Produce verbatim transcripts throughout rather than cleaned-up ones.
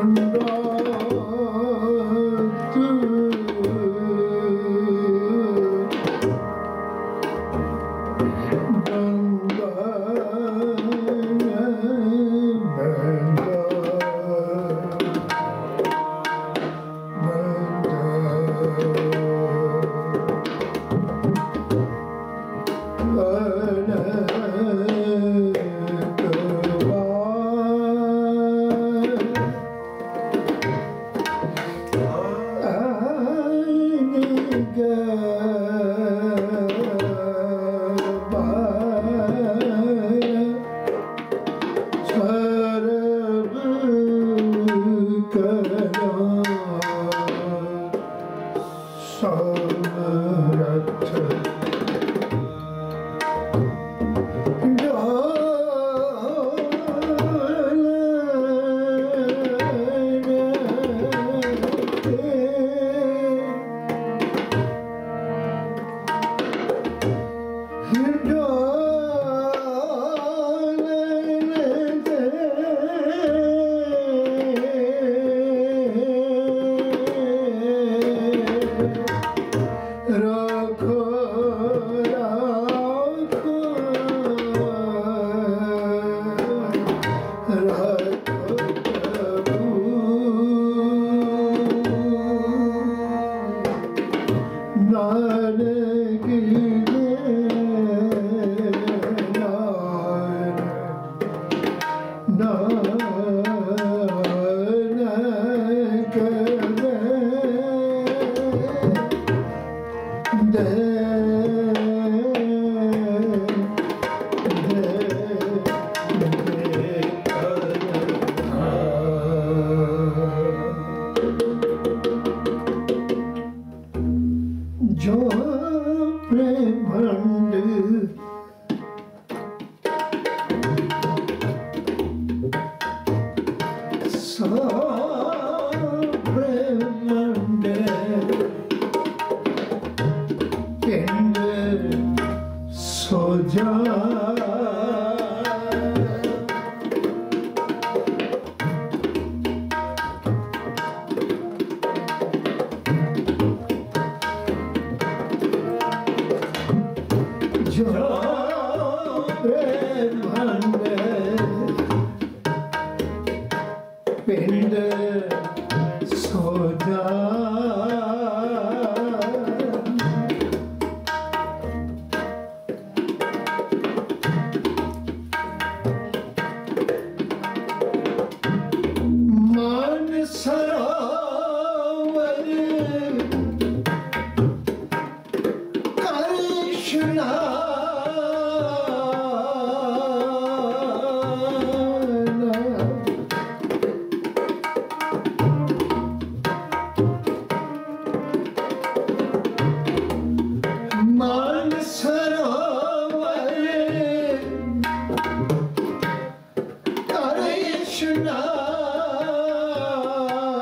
Krishna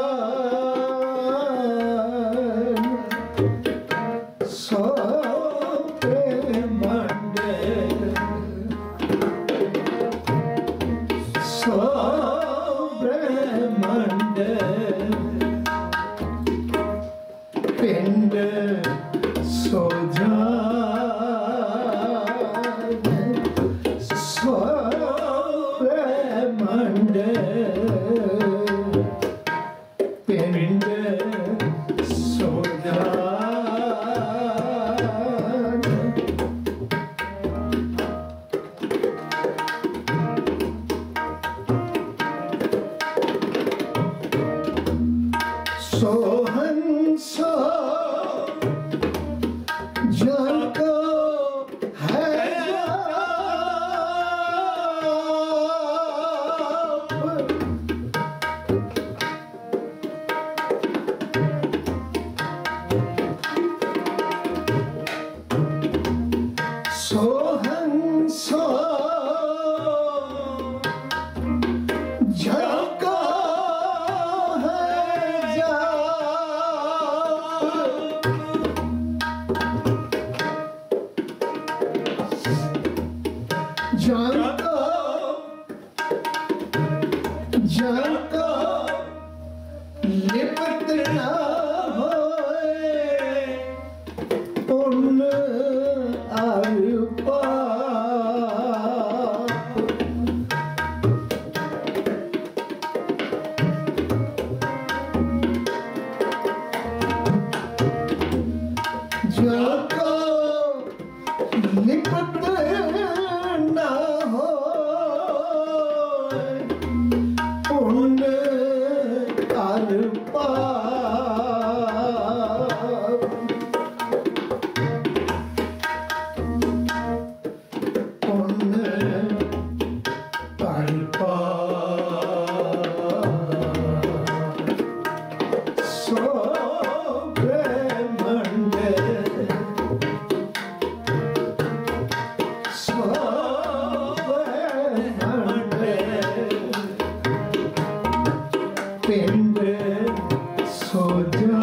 पिंड सो जा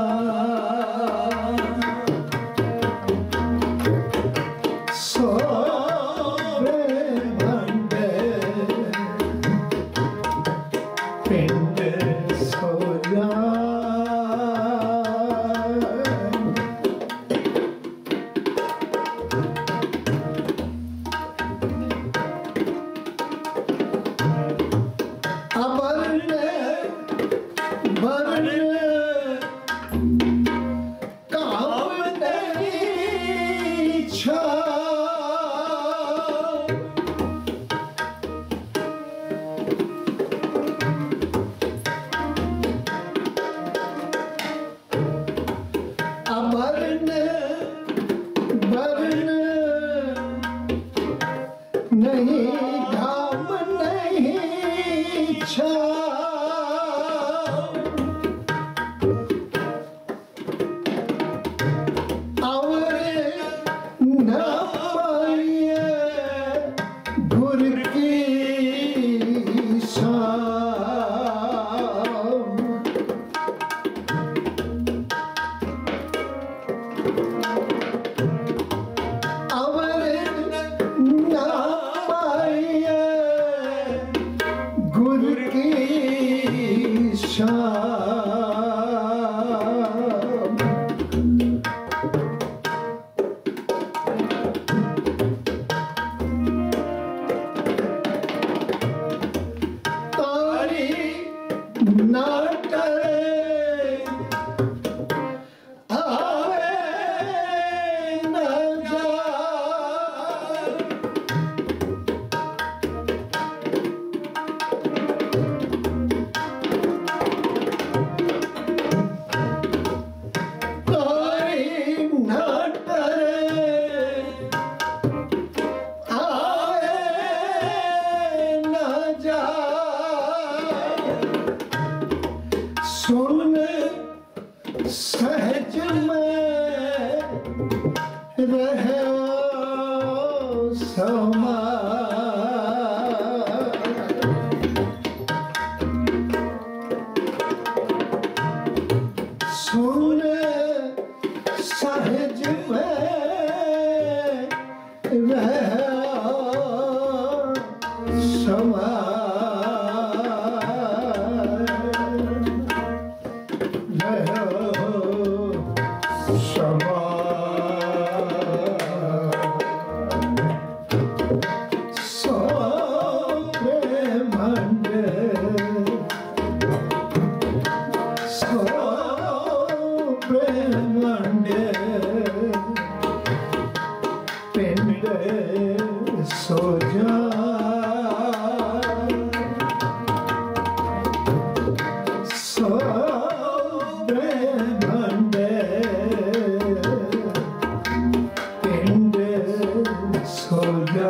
सोवे मंडे पिंड सो जा नहीं धाम नहीं और न पाइए गुर की शाम और न गुरु की शाम तारी ना टरे आवे न जा सुन सहज में रहो समा सुन सहज में रहो समा पिंड सो जा सो ब्रह्मांडे पिंड सो जा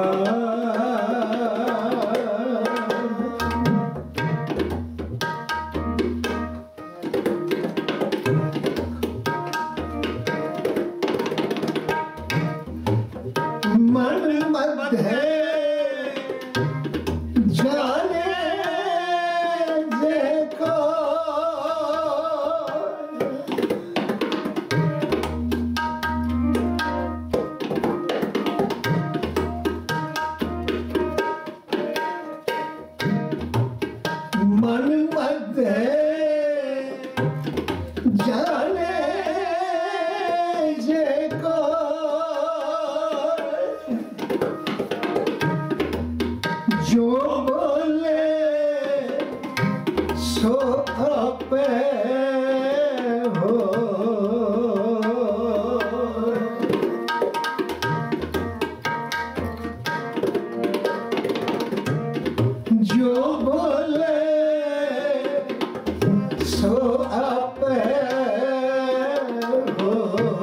मन मध्य जाने देखो मन मध्य जाने देखो जो बोले सो आपे हो जो बोले सो आपे हो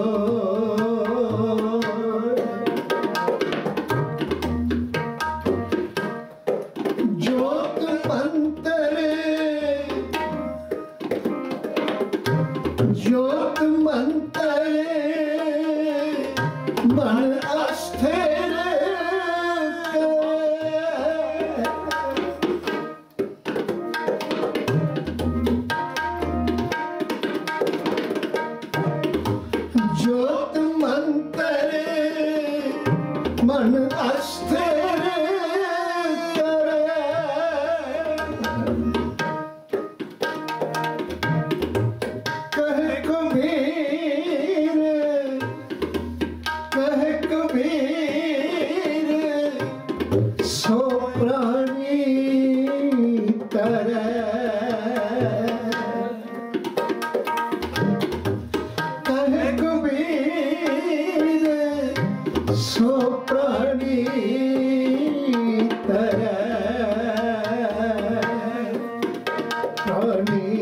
ज्योत मंत्र मन अस्थिर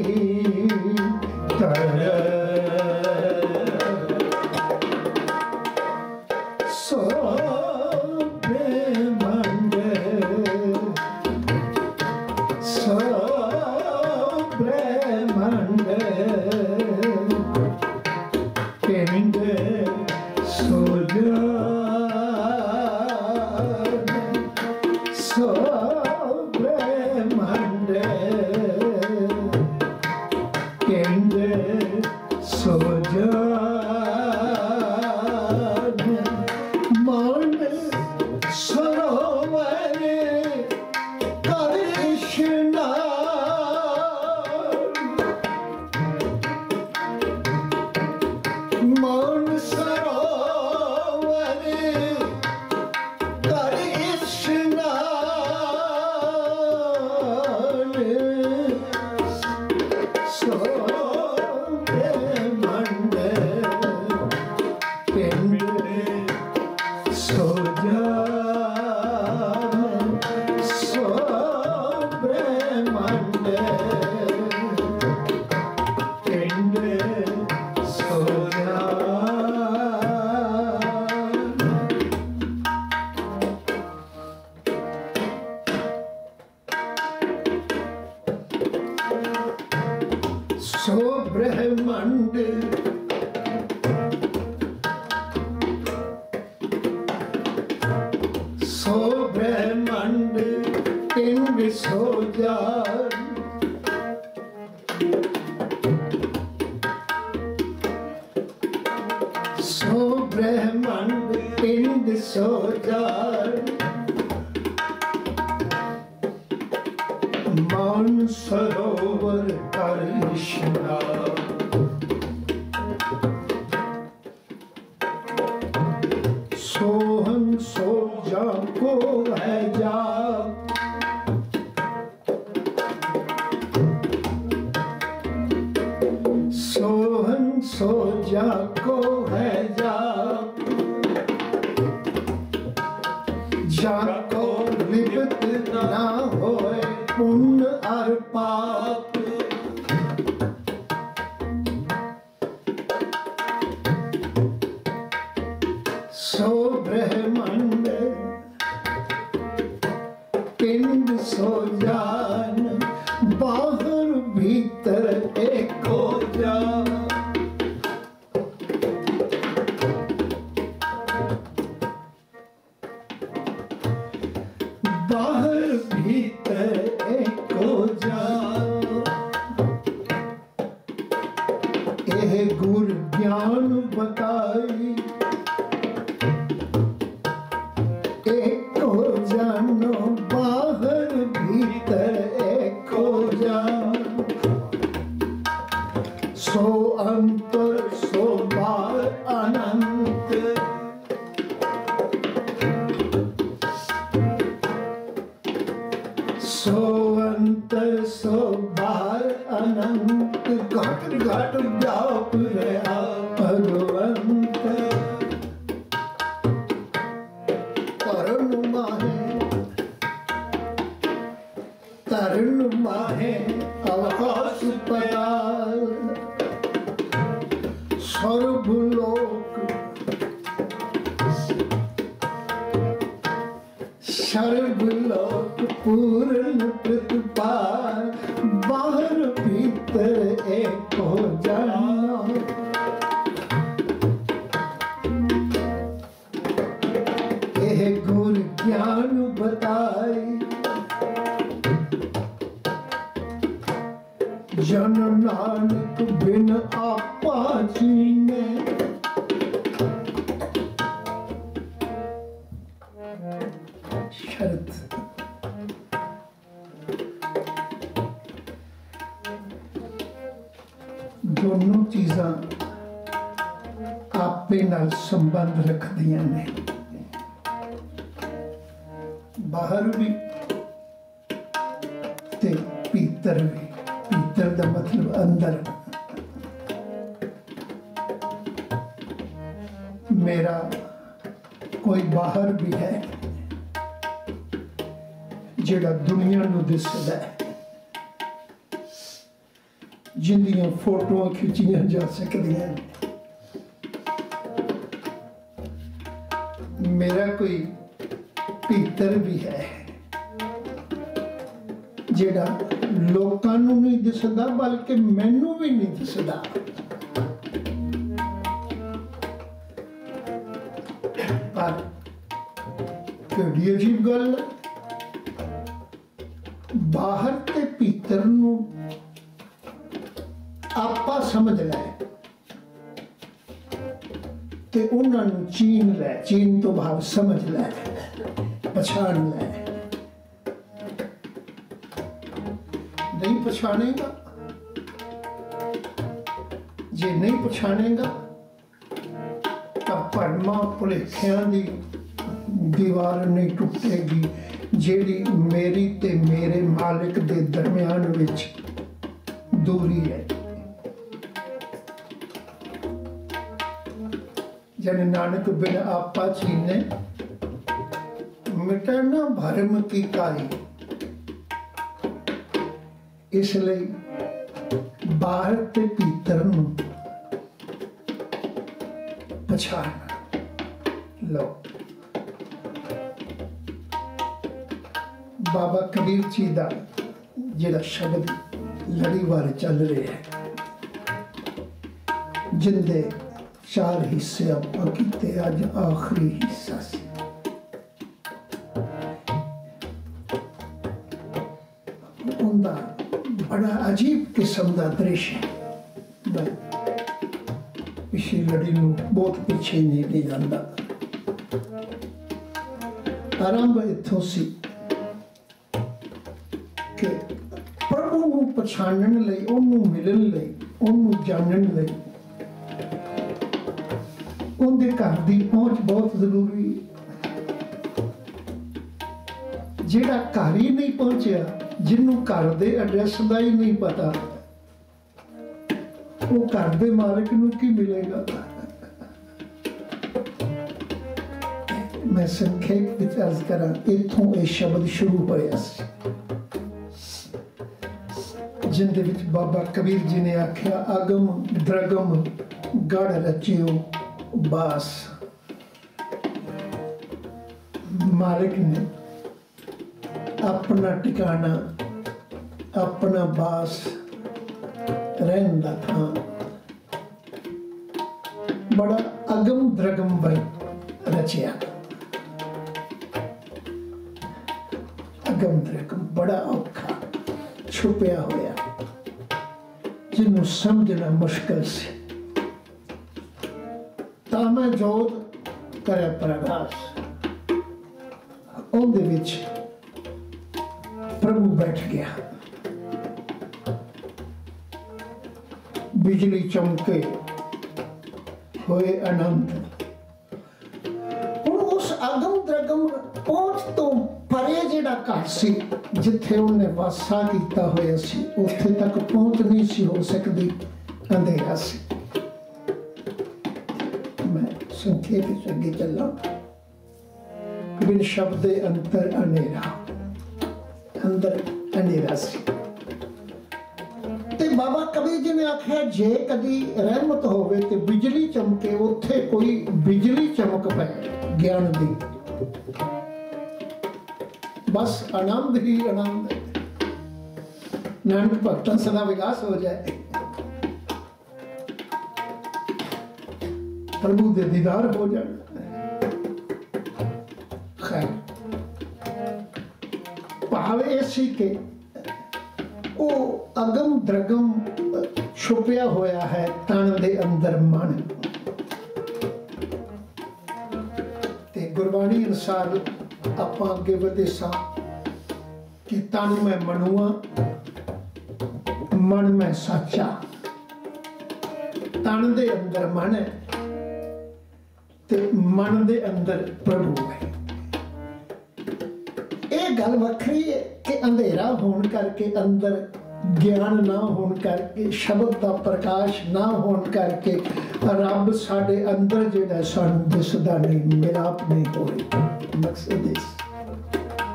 दोनों चीज़ां आपे नाल संबंध रखदियां ने, बाहर भी ते भीतर भी। भीतर दा मतलब अंदर। मेरा कोई बाहर भी है जिहड़ा दुनिया नूं दिसदा है, जिंदियां फोटोआं खिंचियां जा सकदियां। मेरा कोई भीतर भी है जिहड़ा लोकां नूं नहीं दिसदा बल्कि मैनू भी नहीं दिसदा। पर किहड़ी अजीब गल है, बाहर ते भीतर नूं आपा समझ लै ते उन्हां नूं चीन लै, चीन तो भाव समझ लै, पछाण लै। नहीं पछाणेगा, जे नहीं पछाणेगा तो भरमा भुलेखियां दी दीवार नहीं टुटेगी जेड़ी मेरी ते मेरे मालिक दे दरम्यान विच दूरी है। जन नानक बिन आपा चीने मिटे ना भरम की काई। इसलिए बाहर ते भीतर नूं पछाणना। लो बाबा कबीर जी का जिहड़ा शब्द लड़ीवार चल रहा है, जिंदे चार हिस्से आपां कीते, अज आखिरी हिस्सा सी। उनका बड़ा अजीब किस्म का दृश्य है। मैं पिछली लड़ी नूं बहुत पिछे नहीं ले जाता। आरंभ इत्थों सी कि प्रभु नूं पछाणन लई, ओनूं मिलन लई, ओनूं जानन लई उनके घर की पहुंच बहुत जरूरी है। जिहड़ा घर ही नहीं पहुंचया, जिन्हों घर के एड्रैस का ही नहीं पता, वो घर के मालिक नूं की मिलेगा। मैं संखेप विच अर्ज करा, इत्थों ये शब्द शुरू होया सी जिंदे विच बाबा कबीर जी ने आख्या, अगम द्रगम गढ़ रचियो बास। मालिक ने अपना ठिकाना, अपना बास, रहन दा थां बड़ा अगम द्रगम बन रचिया। अगम द्रगम बड़ा औखा छुपया होया, जिन्हों समझना मुश्किल से। तामा जोत करे प्रकाश, उनदे विच प्रभु बैठ गया। बिजली चमके होए अनंत। हुण उस अगम द्रगम पहुंच तो परे जिहड़ा घर सी जिथे उन्हें वासा कीता होया सी, उत्थे तक पहुंच नहीं सी हो सकती, अंधेरा सी। संखेप अगे चला। बिन शब्द अंतर अनेरा, अंदर अनेरा सी। ते बाबा कबीर जी ने आख्या, जे कदी रहमत होवे ते बिजली चमके, उत्थे कोई बिजली चमक पे ज्ञान दी, बस आनंद ही आनंद। नानक भक्तन सदा विकास हो जाए, प्रभु दे दीदार हो जाए। खैर भाव ऐसी के वो अगम द्रगम छुपया होया है तन दे अंदर मन। ते गुरबाणी अनुसार आपां अगे वधे सां कि तन में मनुआ, मन में सच्चा। तन दे अंदर मन है ते मन दे अंदर प्रभु है। ये गल वखरी है कि अंधेरा होने करके, अंदर ज्ञान ना होने करके, शब्द का प्रकाश ना होने करके रब साडे अंदर जिहड़ा सानूं दिसदा नहीं, मिलाप नहीं हो रही। मकसद इस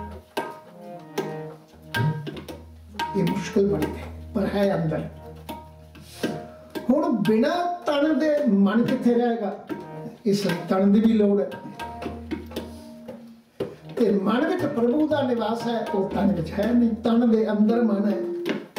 ये मुश्किल बन गई, पर है अंदर। हुण बिना तन दे मन कित्थे रहेगा, इसलिए तन की भी लोड़ है। ते मन विच प्रभु का निवास है, वो तन विच है नहीं, तन दे अंदर मन है।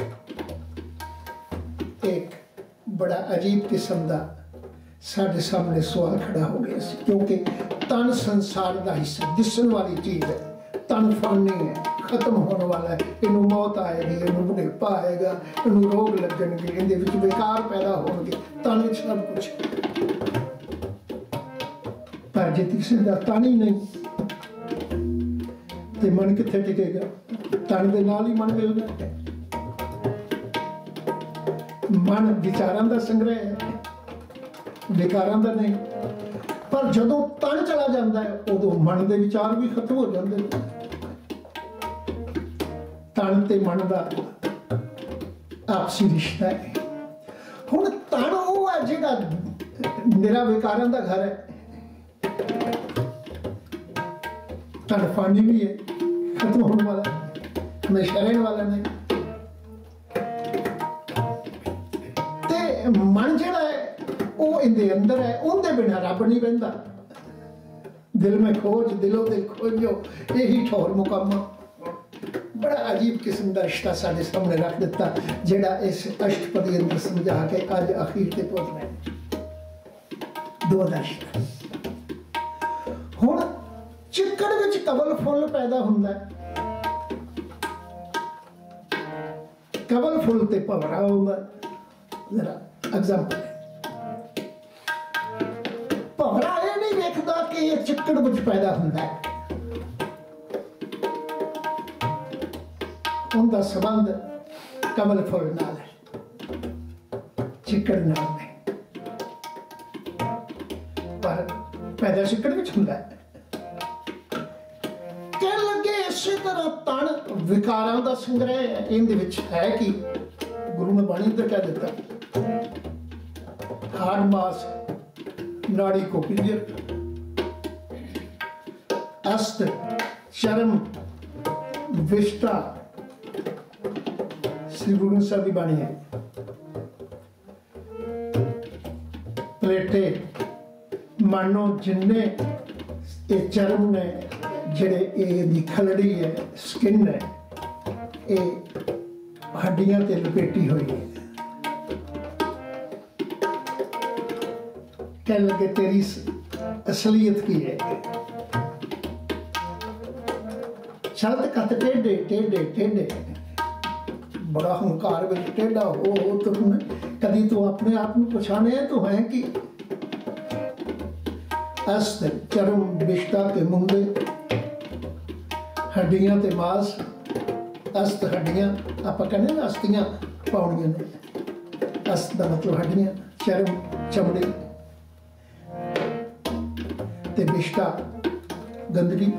एक बड़ा अजीब किस्म का साढ़े सामने सवाल खड़ा हो गया सी, क्योंकि तन संसार का हिस्सा, दिसण वाली चीज है। तन फानी है, खत्म होने वाला है, इनू मौत आएगी, इनू बुढ़ेपा आएगा, इनू रोग लगणगे, इहदे विच विकार पैदा होणगे, तन विच सब कुछ। पर जे किसी का तन ही नहीं तो मन कित्थे टिकेगा? तन दे नाल ही मन मिलदा है। मन विचारां दा संग्रह है, विकारां दा नहीं। पर जदों तन चला जाता है उदों मन के विचार भी खत्म हो जाते हैं। तन ते मन का आपसी रिश्ता है। हुण तन वो है जिहड़ा निरा विकारां दा घर है। तन फानी भी है, खत्म होने वाला, हमेशा रहने वाला नहीं। ते मन जिहड़ा है वो इहदे अंदर है, उहदे बिना रब नहीं रहिंदा। दिल में खोज, दिलो दिल खोजो, यही ठौर मुकामा। बड़ा अजीब किस्म का रिश्ता साढ़े सामने रख दिता, जिहड़ा इस अष्टपदी अंदर समझा के अज अखीर ते पहुंच रहे। दो दा रिश्ता। हुण चिक्कड़ विच कवल फुल पैदा हुंदा है, कवल फुल ते भंवरा हुंदा। जरा एग्जाम्पल, भंवरा ये नहीं वेखदा कि ये चिक्कड़ विच पैदा हुंदा है, उनका संबंध कमल फुल नाल है, चिक्कड़ नाल नहीं। पर पैदा चिक्कड़ विच हुंदा है। कह लगे इसी तरह तन विकारां दा संग्रह है। इहदे विच है कि गुरु ने बाणी ते कह दिता, हाड़ मास नाड़ी को पिंजर, अस्त चर्म विष्टा। श्री गुरु ग्रंथ साहिब की बाणी है। प्लेटे मानो जिन्ने ये चर्म ने, जिहड़े ये खलड़ी है, स्किन है, ये हड्डियां ते लपेटी हुई है। कह लगे तेरी असलियत की है। शब्द कत टेढ़े टेढ़े टेढ़े, बड़ा हंकार में टेढ़ा हो हो तुमने कभी तो अपने आप में पछाने तो है कि अस्त चरम विष्टा के मुंडे, हड्डियां ते मांस। अस्त हड्डियां आप कहने ना, अस्थियां पाउणियां ने। अस्त का मतलब हड्डियां, चरम चमड़ी ते विष्टा गंदगी।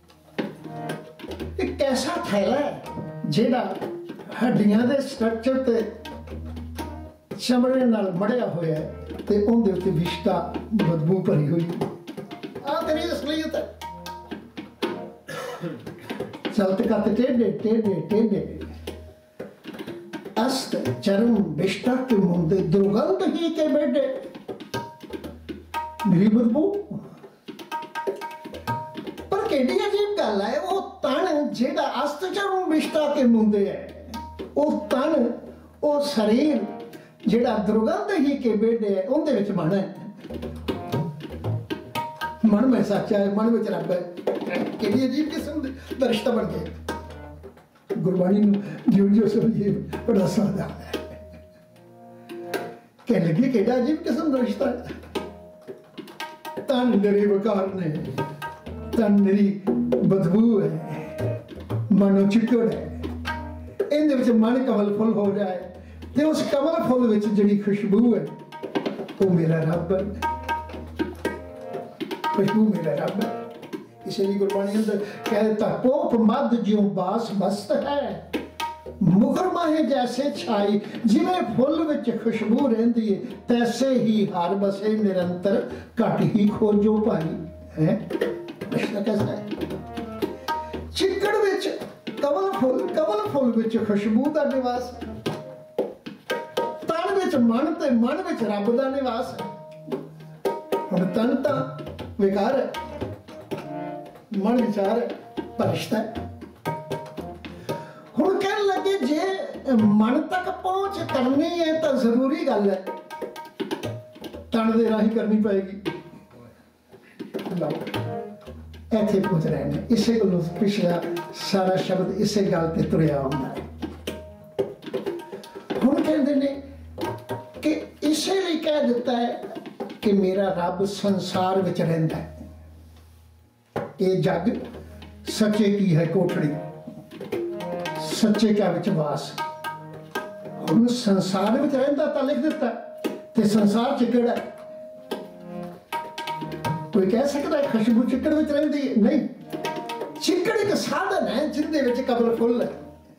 एक ऐसा थैला है जिहड़ा हड्डियां दे स्ट्रक्चर ते चमड़े नाल मड़िया होया है, ते उहदे उत्ते विष्टा बदबू भरी हुई। आ तेरी असलियत है। चलते करते टेढ़े टेढ़े टेढ़े, अस्त चरम विष्टा के मुंदे, दुर्गंध ही के बेटे, मेरी बदबू। पर केडी अजीब गल है, वो तन जिहड़ा अस्त चरम विष्टा के मुंदे है, वो तन वो शरीर जिहड़ा दुर्गंध ही के बेटे है, उहदे विच मन है। मन में सच्चा है, मन में रब है। केडी अजीब किस्म दा रिश्ता बन गया। गुरबाणी जो जो समझिए बड़ा सादा है। कह लगे केड़ा अजीब किस्म दा रिश्ता है। तन निरे विकार ने, तन निरी बदबू है, मनो चिक्कड़ है। इहदे विच मन कमल फुल हो जाए, ते उस कमल फुल विच जिहड़ी खुशबू है वो मेरा रब है। खुशबू मेरा रब है। इसलिए गुरबाणी अंदर कह देता, पोप मद ज्यों बास मस्त है, मुखर माहे जैसे छाई, जिवें फुल विच खुशबू रहिंदी है, तैसे ही हर बसे निरंतर घट ही खोजो भाई। है प्रश्न कैसा है? चिक्कड़ विच कमल फुल, कमल फुल विच खुशबू का निवास, तन विच मन ते मन विच रब दा निवास है। हुण तन तां विकार है, मन विचार है, परिश्ता है। हुण कहण लगे जे मन तक पहुंच करनी है तो जरूरी गल है तन दे राही करनी पएगी। लो इत्थे पहुंच रहे हैं, इसे गल्लों पिछला सारा शब्द इसे गल ते तुरिया आउंदा है। हुण कहंदे ने कि इसे लिए कह दिता है कि मेरा रब संसार विच रहिंदा है। ये जग सच्चे की है कोठड़ी, सच्चे क्या विच वास। हुण संसार विच रहिंदा तां लिख दिता ते संसार च किहड़ा है? कोई कह सकता है खुशबू चिक्कड़ विच रहिंदी है? नहीं, चिक्कड़ एक साधन है जिंदे विच कबल फुल है।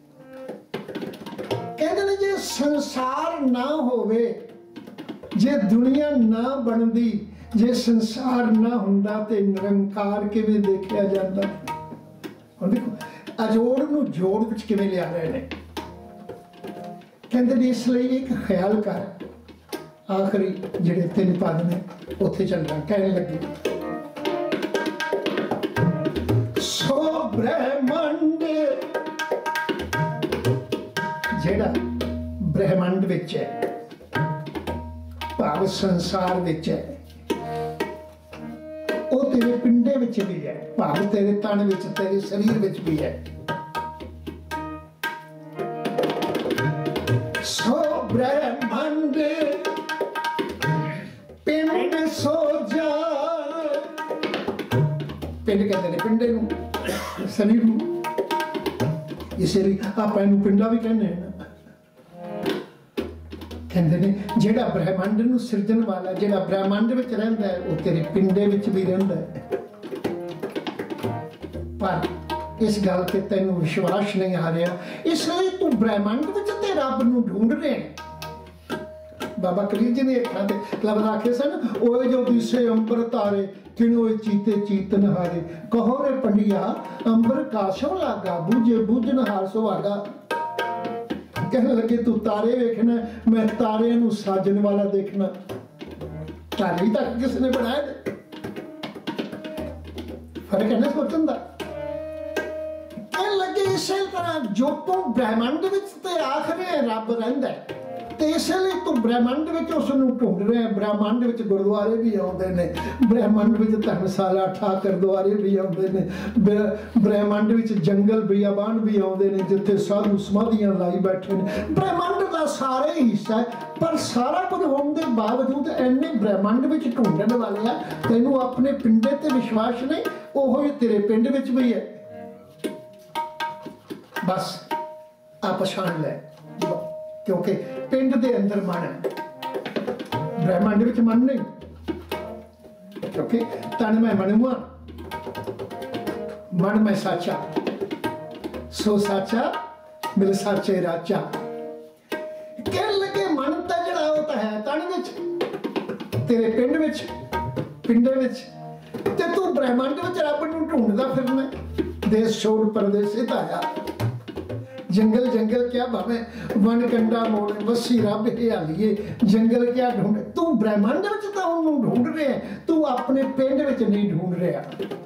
कहते ने जे संसार ना होवे, जे दुनिया ना बनदी, जे संसार ना हुंदा ते निरंकार किवें देखिया जांदा? हुण देखो अजोड़ नूं जोड़ विच किवें लिया रहे ने। कहते ने इसलिए एक ख्याल कर, आखिरी जिहड़े तीन पद ने उत्थे चलना। कहने लगे सो ब्रह्मंड जिहड़ा ब्रह्मंड विच है, भाव संसार विच है, वो तेरे पिंडे विच भी है, भाव तेरे तन विच, तेरे शरीर विच भी है। सो ब्रह्मंड पिंड सो जान, पिंड कहते हैं पिंडे नूं, शरीर नूं, इसलिए आप इहनूं पिंडा भी कहने हैं। कहते ने जिहड़ा ब्रह्मंड नूं सिरजण वाला, जिहड़ा ब्रह्मंड विच रहिंदा है, वो तेरे पिंडे विच भी रहिंदा है। पर इस गल ते तैनूं विश्वास नहीं आ रहा, इसलिए तू ब्रह्मंड विच ते रब नूं ढूंढ रहे हैं। बाबा कबीर जी ने अखां ते लफ्ज़ आखे सन, ओए जो दिसे अंबर तारे, किनोए चीते चीत नहारे, कहो रे पंडिया अंबर काशों लागा, बूझे बूझन हार सुहागा। कहने लगे तू तारे वेखना, मैं तारे नूं साजन वाला देखना। तारे भी तक किसने बनाया? फर्क है ना सोचन दा। कहने लगे इसे तरह जो तू ब्रह्मंड विच ते आखरे रब रहिंदा है, ते इसलिए तू ब्रह्मंड विच उस नूं ढूंढ रहे हैं। ब्रह्मंड विच गुरुद्वारे भी आउंदे ने, ब्रह्मंड विच धर्मशाला ठाकर द्वारे भी आउंदे ने, ब्रह्मंड विच जंगल बियाबान भी आउंदे ने जिथे साधु समाधियां लाई बैठे ने। ब्रह्मंड दा सारा ही हिस्सा है, पर सारा कुछ होने के बावजूद इन्ने ब्रह्मंड विच ढूंढण वाले आ, तैनूं अपने पिंडे ते विश्वास नहीं, ओहो ही तेरे पिंड विच भी है। बस आ पछाण ले, क्योंकि पिंड दे अंदर मन है, ब्रह्मंड विच मन नहीं। क्योंकि तन मैं मनुआ, मन में साचा, सो साचा मिल साचे राचा। कहने लगे मन ता जिहड़ा वो तां है तन विच, तेरे पिंड विच, पिंडे विच, ते तू ब्रह्मंड विच रब नूं ढूंढदा फिरना। देश छोड़ परदेसी ताया, जंगल जंगल क्या भावे वन कंडा मोड़े, वसी रब हियालिए, जंगल क्या ढूंढे। तू ब्रह्मंड विच तां ओनूं ढूंढ रहे है, तू अपने पिंड विच नहीं ढूंढ रहा।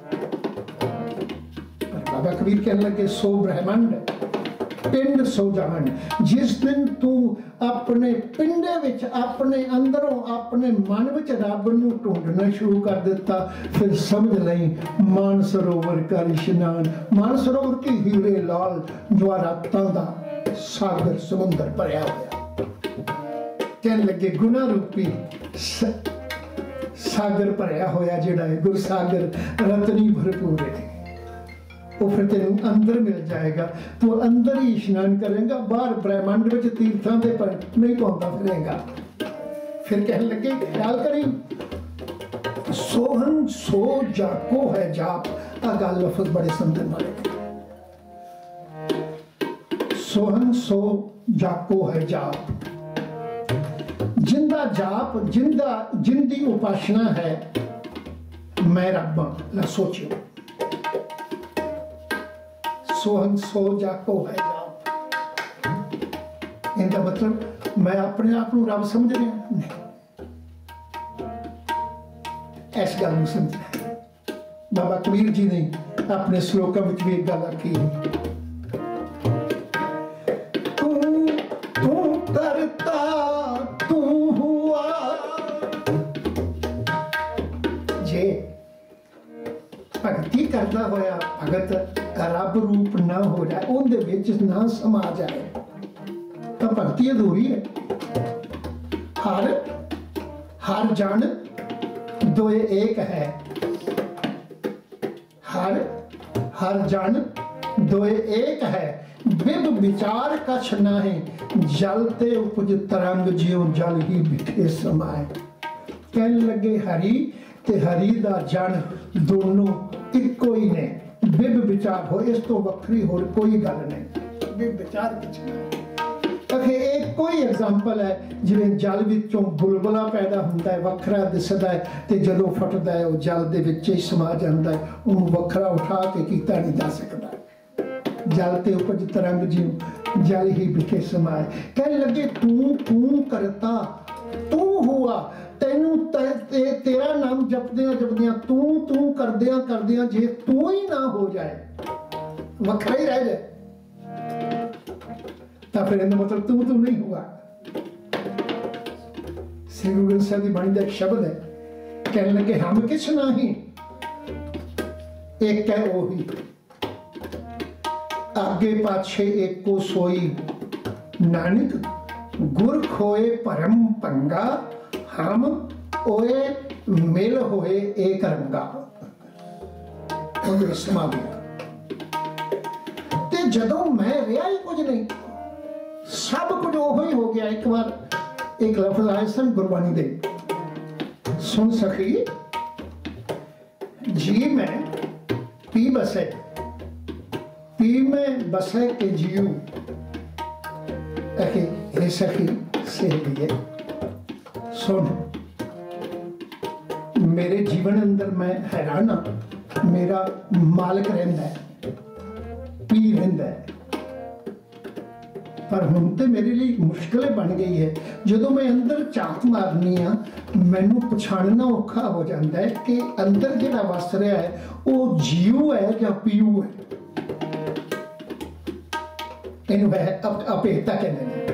बाबा कबीर कहने लगे सो ब्रह्मंड पिंड सो जहान। जिस दिन तू अपने पिंडे विच, अपने अंदरों, अपने मन विच रब नूं ढूंढना शुरू कर दिता, फिर समझ लई मानसरोवर कर इशनान। मानसरोवर के हीरे लाल ज्वारातां दा सागर समुंदर भरिया होया। कहने लगे गुना रूपी सागर भरिया होया जिहड़ा है, गुर सागर रतनी भरपूर है। वो फिर तेन अंदर मिल जाएगा, तू अंदर ही इशनान करेगा, बाहर ब्रह्मांड में तीर्थों के पर नहीं पहुंचता फिरेगा। फिर कहने लगे ख्याल करें, सोहन सो जाको है जाप। अगल लफ्ज बड़े समझने वाले, सोहन सो जाको है जाप। जिंदा जाप, जिंदा जिंदी उपासना है मैं रब्बा। ला सोचियो, सोहन सो जाको है जाप, इनका मतलब मैं अपने आप को रब समझ रहा नहीं, इस गल को समझना। बाबा कबीर जी ने अपने श्लोकों में भी एक गल आखी, तू तू करता तू हुआ। जे भगती करता होया भगत रब रूप ना हो जाए, उनदे विच ना समा जाए, तो भगती अधूरी है। हर हर जन दोए एक है, हर हर जन दोए एक है, बिब विचार कछ नाहे, जलते उपज तरंग जियो जल ही बिठे समाए। कहने लगे हरी ते हरी दा जन दोनों इको ही ने, बिब विचार हो, इस तो वक्री होर कोई गल नहीं। बिब विचार कुछ नहीं। एक कोई एग्जाम्पल है, जिवें जल विचों बुलबुला पैदा होंदा है, वखरा दिसदा है, ते जदों फटदा है वो जल दे विच ही समा जांदा है, उहनूं वखरा उठा के कीता नहीं जा सकदा। जल ते उपज तरंग जियो जल ही बिखे समाए। कहने लगे तू तू करता तू हुआ, तेनू ते, तेरा नाम जपदियां जपदियां तू तू करदियां करदियां जे तू ही ना हो जाए, वखरा ही रह जाए, तो फिर इहदा मतलब तू तू नहीं हुआ। श्री गुरु ग्रंथ साहिब की बाणी का एक शब्द है, कहने लगे हम किस नाही, एक है ओही, आगे पाछे एको सोई, नानक गुर खोए परम पंगा, हम ओए मिल होए एक रंगा। उन्हें समा गया ते जदों मैं रहा ही कुछ नहीं, सब कुछ ओहो ही हो गया। एक बार एक लफ्ज आए सन गुरबानी दे, सुन सखी जी मैं पी बसे, पी में बसे के जियो, हे सखी से लिए सुन, मेरे जीवन अंदर मैं हैरान हाँ, मेरा मालिक रहिंदा है, पी रहिंदा है, पर हुण ते मेरे लिए मुश्किल बन गई है। जदों मैं अंदर झाक मारनी आ, मैनू पछाणना औखा हो जाता है कि अंदर जिहड़ा वस रहा है वो जीव है या पीयू है। इहनूं है अभेदता कहंदे ने।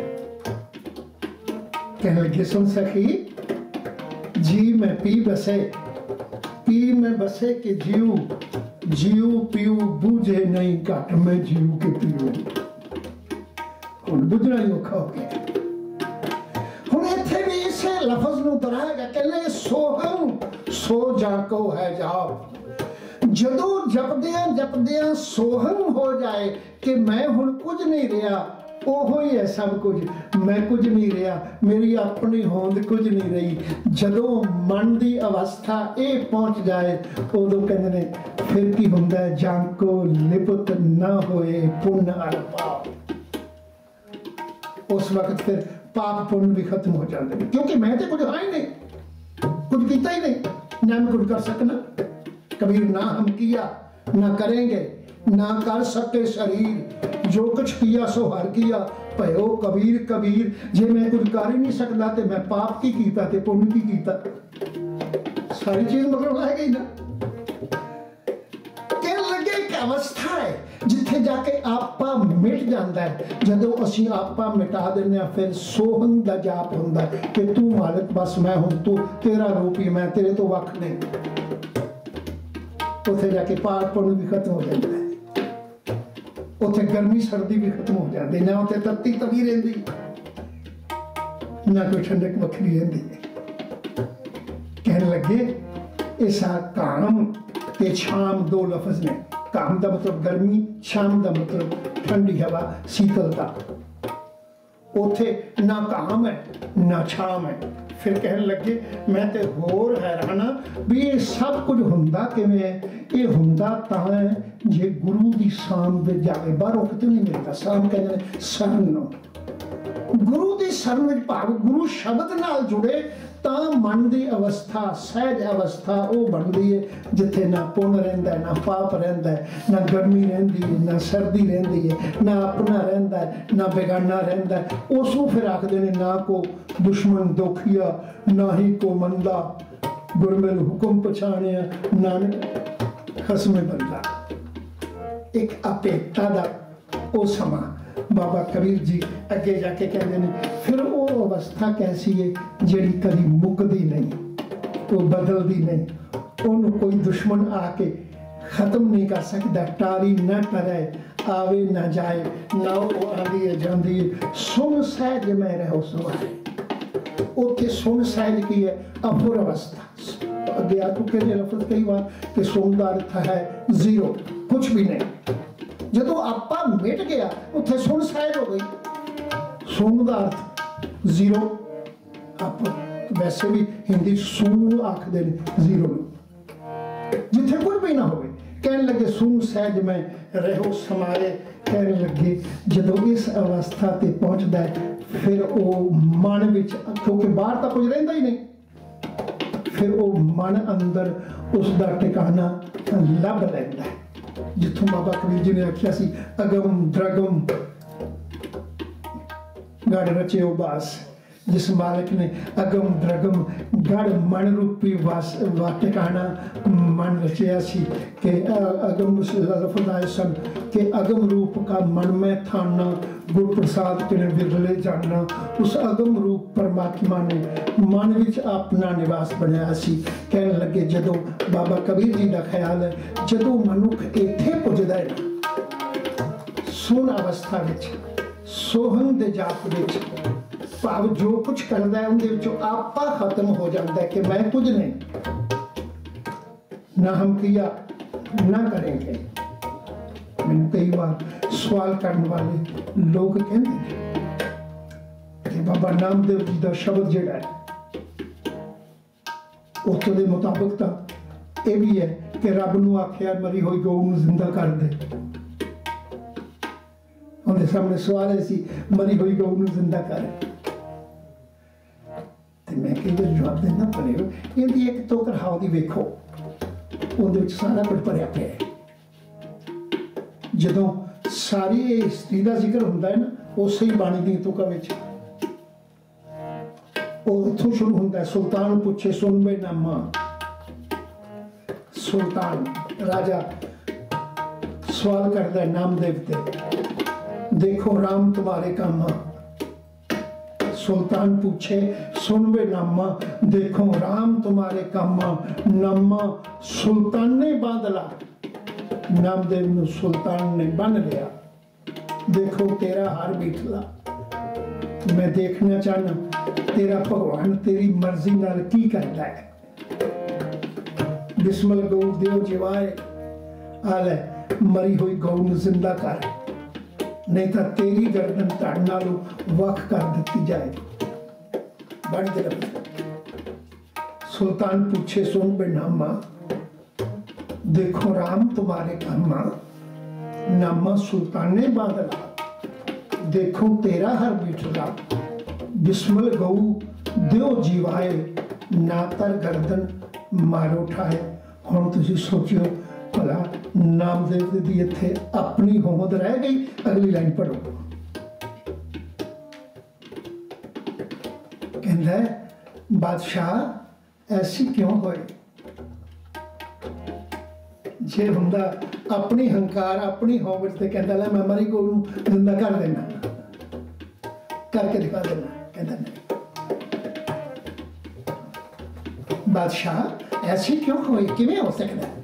कहने लगे सुन सखी जी मैं पी बसे, पी में बसे के जीव, जीव पीऊ बूझे नहीं घट में जीव के पीऊ। हुण बुझना ही औखा हो गया। हुण इत्थे भी इसे लफज नूं दोहराएगा, कहने सोहम सो जाको है जाप। जदों जपदियां जपदियां सोहम हो जाए कि मैं हुण कुछ नहीं रहा, ओहो ही है सब कुछ, मैं कुछ नहीं रहा, मेरी अपनी होंद कुछ नहीं रही। जदों मन की अवस्था ये पहुंच जाए, उदों कहते ने फिर की हुंदा है, जांको लिपत ना होए पुण्य अर पाप। उस वक्त फिर पाप पुण्य भी खत्म हो जाते हैं, क्योंकि मैं तो कुछ हाँ ही नहीं, कुछ किया ही नहीं, ना मैं कुछ कर सकना। कबीर ना हम किया ना करेंगे, ना कर सके शरीर, जो कुछ किया सो हर किया, भयो कबीर कबीर। जे मैं कुछ कर ही नहीं सकता तो मैं पाप की कीता ते पुण्य की कीता, सारी चीज मतलब रह गई ना। कहने लगे एक अवस्था है जिथे जाके आपा मिट जाता है। जदों असी आपा मिटा देने फिर सोहन दा जाप हुंदा कि तू मालिक बस मैं हूं, तू तेरा रूप ही मैं, तेरे तो वख नहीं। उथे जाके पाप पुण्य भी खत्म हो जाता है, उथे गर्मी सर्दी भी खत्म हो जाती, ना उथे तत्ती तवी रहिंदी, ना कोई ठंडक वखरी रहिंदी। कहने लगे ऐसा काम ते शाम दो लफ्ज ने। काम का मतलब गर्मी, शाम का मतलब ठंडी हवा, शीतलता। उथे ना काम है ना छाम है। फिर कहने लगे मैं ते होर हैरान भी ये सब कुछ हुंदा किवें है। ये हुंदा तां है जे गुरु दी शाम दे जाके, बाहरों कितों नहीं मिलता। शाम कहते हैं सन, गुरु की शरण में भाव गुरु शब्द नाल जुड़े तो मन की अवस्था सहज अवस्था वो बनती है जिथे ना पुण्य रहिंदा है, ना पाप रहिंदा है, ना गर्मी रहिंदी है, ना सर्दी रहिंदी है, ना अपना रहिंदा है, ना बेगाना रहिंदा है। उसनूं फिर आखदे ने ना को दुश्मन दुखिया ना ही को मंदा, गुरमेल हुक्म पछाणिया नानक खसमे बंदा। एक अपेक्षा दा वो समा बाबा कबीर जी अगे जाके कहते हैं फिर वो अवस्था कैसी है जिहड़ी कभी मुकदी नहीं, वो बदलती नहीं, उन्होंने कोई दुश्मन आके खत्म नहीं कर सकता, टारी न करे, आवे ना जाए, ना वो आंदी है जांदी है। सुन सहज में रहो सवाए, उत्थे सुन सहज की है अपुर अवस्था। अगे आपको कहते लफ्ज कई बार कि सुन का अर्थ है जीरो, कुछ भी नहीं। जो आपा मिट गया उत्थे सुन सहज हो गई। सुन का अर्थ जीरो, आप वैसे भी हिंदी सुन आखदे ने जीरो जिथे कुछ भी ना हो। कहने लगे सुन सहज में रहो समाए, कहने लगे जो इस अवस्था ते पहुंचता है फिर वो मन विच, क्योंकि बाहर तो कुछ रहिंदा ही नहीं, फिर वो मन अंदर उसका टिकाना लभ लैंदा है। जिथों बाबा कबीर जी ने आख्या सी अगम द्रगम गढ़ रचे उबास, जिस मालिक ने अगम द्रगम गढ़ मन रूपी वास वा टिकाना मन रचिया सी कि अगम लफ्ज़ आए सन कि अगम रूप का मन में थाना गुर प्रसाद के बिरले जानना। उस अगम रूप परमात्मा ने मन विच अपना निवास बनाया सी। कहने लगे जदों बाबा कबीर जी का ख्याल है जदों मनुख इत्थे पुजदा है सुन अवस्था विच सोहन दे जाप विच भाव जो कुछ करता है उनके आपा खत्म हो जाता है कि मैं कुछ नहीं, ना हम किया ना करेंगे। मैंने कई बार सवाल करने वाले लोग कहते हैं कि बाबा नामदेव जी का शब्द जिहड़ा है उत्थों के मुताबिक तो यह भी है कि रब नूं आख्या मरी हुई गऊ नूं जिंदा कर दे। उनके सामने सवाल है सी मरी हुई गऊ नूं जिंदा कर, मैं कई बार जवाब देना पड़ेगा। इहदी एक तो हाव दी वेखो उहदे विच सारा कुछ भरिया पिया है। जदों सारी हिस्ट्री का जिक्र हुंदा है ना उस ही बाणी दी तुका विच ਉਹ ਇੱਥੋਂ ਸ਼ੁਰੂ ਹੁੰਦਾ ਹੈ। ਸੁਲਤਾਨ ਪੁੱਛੇ ਸੁਣ ਬੇ ਨਾਮਾ, ਸੁਲਤਾਨ राजा सवाल करता है नामदेव ते, देखो राम तुम्हारे कामा। सुल्तान पूछे सुन बे नामा, देखो राम तुम्हारे कामा। नामा सुल्तान ने बांधला, नामदेव ने सुल्तान ने बन लिया। देखो तेरा हार बिठला, मैं देखना चाहना तेरा भगवान तेरी मर्जी नाल की करता है। बिस्मिल गौ देव जिवाए, आले मरी हुई गौ नूं जिंदा कर, नहीं तो तेरी गर्दन धड़ नालों वख कर दी जाए। बन दे सुल्तान पूछे सुन बे नामा, देखो राम तुम्हारे कामा। नामा सुल्तान ने बादला, देखो तेरा हर बिठला। बिस्मिल गौ देव जीवाए, ना तर गर्दन मारो ठाए। हुण तुसीं सोचियो भला नामदेव दी इत्थे अपनी होंद रह गई। अगली लाइन पढ़ो, कहंदा है बादशाह ऐसी क्यों होए। जे हुंदा अपनी हंकार अपनी होंद ते कहंदा लै मैं मरी गौ नूं जिंदा कर देना, करके दिखा देना। कहंदा नहीं बादशाह ऐसी क्यों होए, किवें हो सकता है।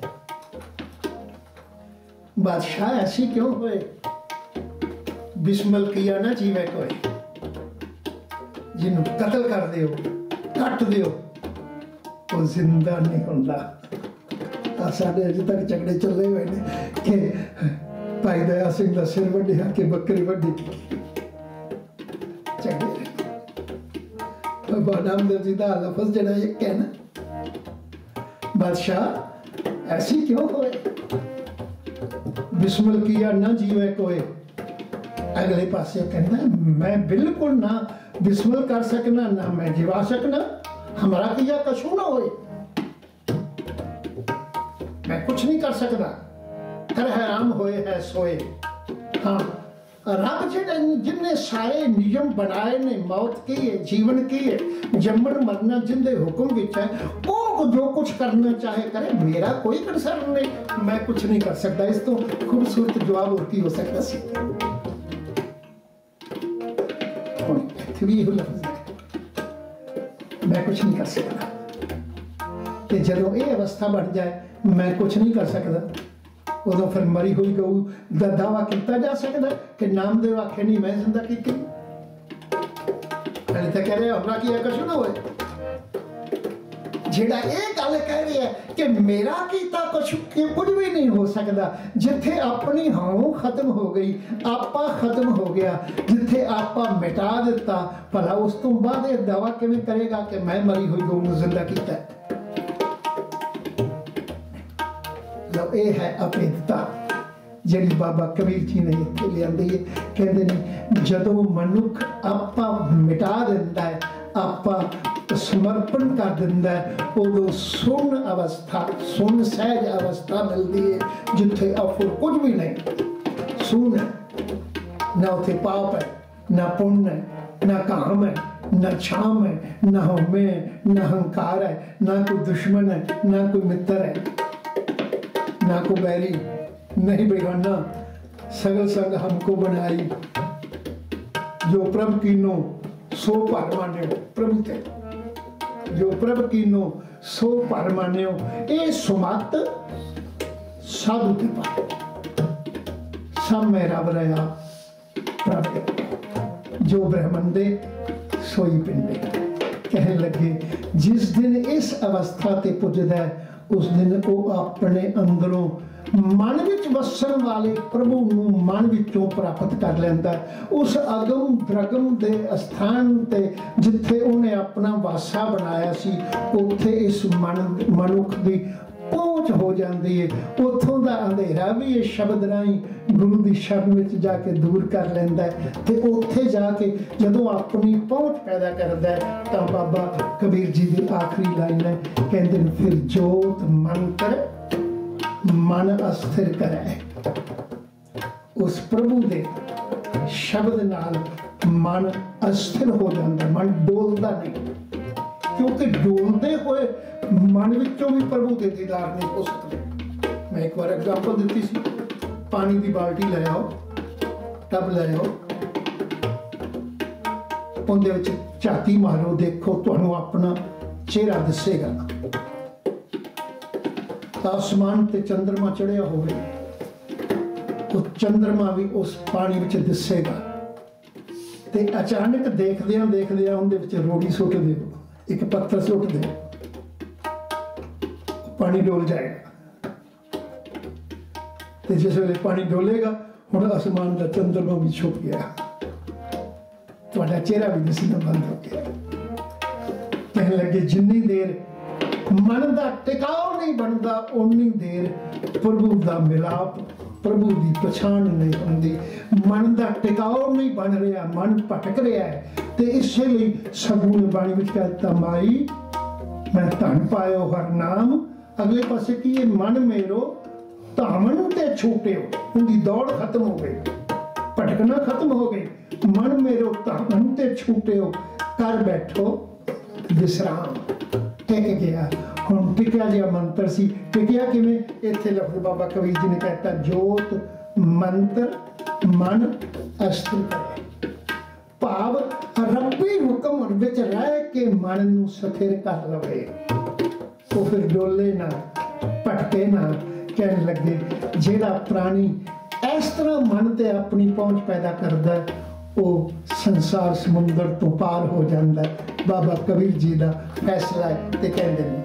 बादशाह ऐसी क्यों होए, बिस्मिल किया ना जीवे कोई। जिन्हों कतल कर दियो कट दियो वो जिंदा नहीं होंदा। साडे अजे तक झगड़े चले हुए ने कि भाई दया सिंह का सिर वड्डिया कि बकरी वड्डी की। झगड़े बाबा नामदेव जी का लफज जिहड़ा एक है ना, बादशाह ऐसी क्यों होए, बिस्मिल किया न जीवे कोई। अगले पासे कहना मैं बिल्कुल ना विस्मल कर सकना, ना मैं जिवा सकना, हमारा किया कछु ना होए, मैं कुछ नहीं कर सकता, कर हैरान होए है सोए। हाँ, रब जिन्हें सारे नियम बनाए ने, मौत की है, जीवन की है, जम्मन मरना जिंदे हुक्म विच है, वो जो कुछ करना चाहे करे, मेरा कोई कंसर्न नहीं, मैं कुछ नहीं कर सकता। इस तो खूबसूरत जवाब और की हो सकता सी। मैं कुछ नहीं कर सकता, ते जदों ये अवस्था बन जाए मैं कुछ नहीं कर सकता, उदों फिर मरी हुई गऊ दा दावा किया जा सकता कि नामदेव आखे नहीं मैं जिंदा की। पहले तो कह रहे हमरा किया कछु ना होए, जेड़ा ये गल कह रही है कि मेरा कीता कुछ कुछ भी नहीं हो सकता, जिथे अपनी हां खत्म हो गई, आपा खत्म हो गया, जिथे आपा मिटा दिता, भला उस तो बाद ये दावा किवें करेगा कि मैं मरी हुई गऊ नूं जिंदा कीता। ये है अभेदता जिहड़ी बाबा कबीर जी ने इत्थे लिआंदी है। कहंदे ने जदों मनुख आपा मिटा दिंदा है, आपा समर्पण कर दिंदा है, उदों सुन अवस्था, सुन सहज अवस्था मिलती है, जिथे अफुर कुछ भी नहीं, सुन है, ना उथे पाप है, ना पुण्य है, ना काम है, ना छाम है, ना हमें है, ना अहंकार है, ना कोई दुश्मन है, ना कोई मित्र है, ना को बैरी, नहीं बेगाना, सगल संग हमको बनाई, जो प्रभु कीनो सो पर मान्यो, प्रभु ते जो प्रभु कीनो सो पर मान्यो, ए सुमत साधु के पाए, सब में रब रहा प्रभु, जो ब्रह्मंडे सोई पिंडे। कहने लगे जिस दिन इस अवस्था ते पुजदा है, उस दिन वो अपने अंदरों मन विच वसन वाले प्रभु नूं मन विचों प्राप्त कर लैंदा। उस अगम द्रगम दे स्थान ते जिथे उन्हें अपना वासा बनाया सी, उत्थे इस मन मनुख दी पहुंच हो जाती है। उतों का अंधेरा भी ये शब्द राही गुरु की शरण में जाके दूर कर लेंदा है, ते उत्थे जाके जदों अपनी पहुंच पैदा करता है, तो बाबा कबीर जी की आखिरी लाइन है, कहते हैं फिर जोत मंत्र मन अस्थिर करे। उस प्रभु दे शब्द नाल मन अस्थिर हो जाता, मन डोलता नहीं, क्योंकि डोलते हुए मन विचों भी प्रभु के दीदार नहीं हो सकते। मैं एक बार एग्जाम्पल दी सी, पानी की बाल्टी ले आओ, टब ले आओ, उनदे विच झाती मारो, देखो तुहानू अपना चेहरा दिसेगा। आसमान ते चंद्रमा चढ़िया होवे, तो चंद्रमा भी उस पानी विच दिसेगा, ते अचानक देखदियां देखदियां उनदे विच रोड़ी सुट दिओ, एक पत्थर सुट दिओ, पानी डोल जाएगा। तो जिस वे पानी डोलेगा, हुण आसमान का चंद्रमा भी छुप गया, तुहाडा चेहरा भी दिसना बंद हो गया। कहने लगे जिन्नी देर मन का टिकाव नहीं बनता, उन्नी देर प्रभु का मिलाप, प्रभु की पछाण नहीं होंदी। मन का टिकाव नहीं बन रहा, मन भटक रहा है, तो इसलिए सगू ने बाणी विच कहता, माई मैं धन पायो हर नाम। अगले पासे की है, मन मेरो धामन ते छूटे हो, उनकी दौड़ खत्म हो गई, भटकना खत्म हो गई। मन मेरो धामन ते छूटे हो, कर बैठो विश्राम। टिक गया, हुण टिकिया जिहा मंत्र सी, टिकिया किवें? इत्थे लफ्ज़ बाबा कबीर जी ने कहता, जोत मंत्र मन अस्थिर करे। भाव रब्बी हुक्म विच रह के मन नूं स्थिर कर लवे, तो फिर डोले ना, भटके ना। कहने लगे जेड़ा प्राणी इस तरह मन ते अपनी पहुंच पैदा करता है, वो संसार समुंदर तो पार हो जाता है। बाबा कबीर जी का फैसला है, ते कहते हैं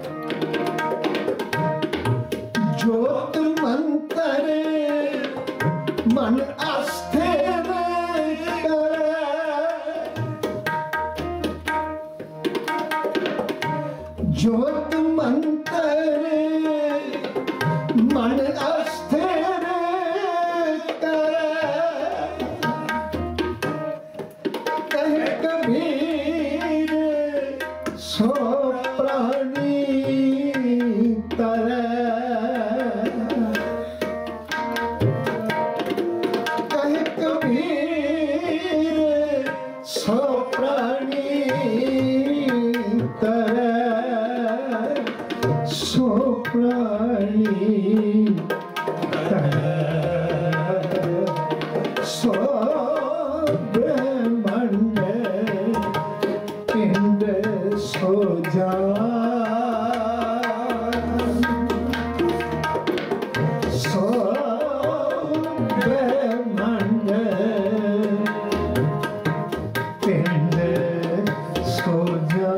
जोत मंत्र मन अस्थिर करे, जोत मंत्र मन अस्थिर करे, सो प्राणी तरे कहे कबीर सो प्राणी तरे सो प्राणी तरे सो ब्रह्मांड पिंड सो जा सो ब्रह्मांड पिंड सो जा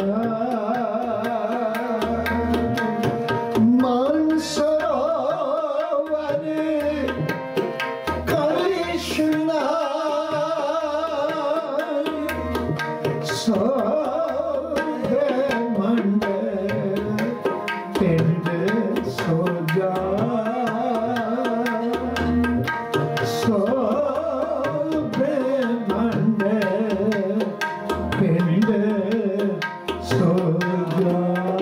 मान सरोवर कृष्णा सो ब्रह्मांड पिंड सो जा सो ब्रह्मांड पिंड सो जा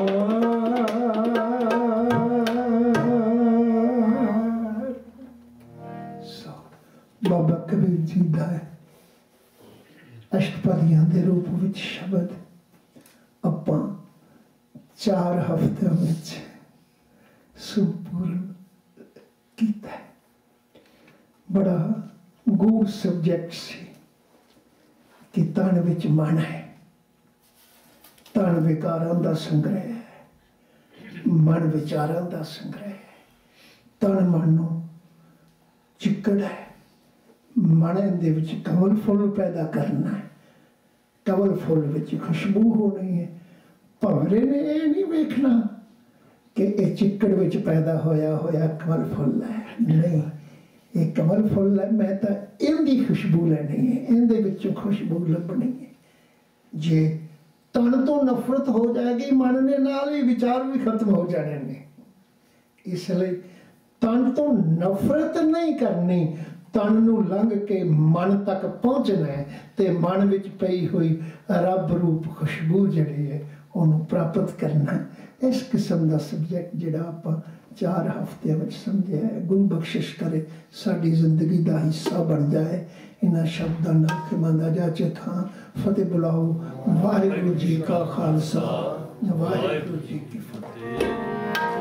बाबा कबीर जी का अष्टपदियां के रूप में शब्द ਆਪਾਂ चार हफ्तिਆਂ ਵਿੱਚ ਸੰਪੂਰਨ ਕੀਤਾ। बड़ा गूढ़ सब्जैक्ट ਸੀ कि तन ਵਿੱਚ ਮਨ ਹੈ, तन विकारां ਦਾ ਸੰਗ੍ਰਹਿ ਹੈ, मन विचारां ਦਾ ਸੰਗ੍ਰਹਿ ਹੈ। तन मन ਨੂੰ ਚਿੱਕੜ ਹੈ, मन ਦੇ ਵਿੱਚ ਕਮਲ ਫੁੱਲ ਪੈਦਾ ਕਰਨਾ ਹੈ, कमल फुल विच खुशबू होनी है। भंवरे ने यह नहीं वेखना कि यह चिक्कड़ विच पैदा होया होया कमल फुल है, नहीं, ये कमल फुल है, मैं तो इनकी खुशबू लेनी है, इनदे विचों खुशबू लभनी है। जे तन तो नफरत हो जाएगी, मन ने नाल ही विचार भी खत्म हो जाने ने। इसलिए तन तो नफरत नहीं करनी, तन नूं लंघ के मन तक पहुँचना है, तो मन विच पई हुई रब रूप खुशबू जिहड़ी है उहनूं प्राप्त करना है। इस किस्म का सब्जैक्ट जिहड़ा आपां चार हफ्तिਆਂ ਵਿੱਚ समझिਆ है। गुरु बख्शिश करे साडी जिंदगी का हिस्सा बन जाए। इन्हां शब्दां नाल खिमांदा जाचे थां फतेह बुलाओ। वाहिगुरू जी का खालसा, वाहिगुरू जी की फतेह।